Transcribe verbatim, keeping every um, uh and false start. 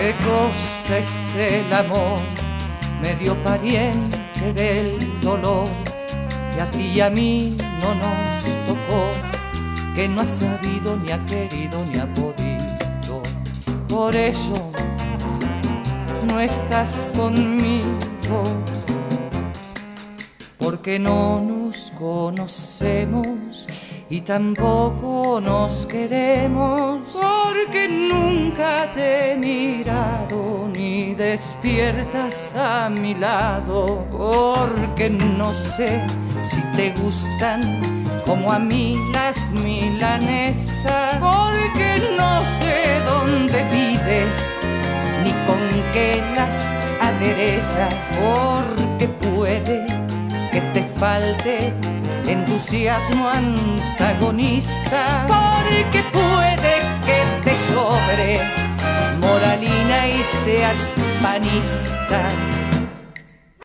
¿Qué cosa es el amor? Medio pariente del dolor que a ti y a mí no nos tocó, que no ha sabido, ni ha querido, ni ha podido. Por eso no estás conmigo, porque no nos conocemos y tampoco nos queremos, porque nunca te he mirado ni despiertas a mi lado, porque no sé si te gustan como a mí las milanesas, porque no sé dónde vives ni con qué las aderezas, porque puede que te falte entusiasmo antagonista, porque puede que te sobre moralina y seas panista.